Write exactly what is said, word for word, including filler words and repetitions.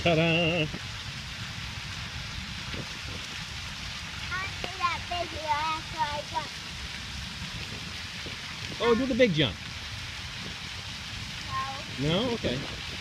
Ta-da! Oh, do the big jump. No. No? Okay.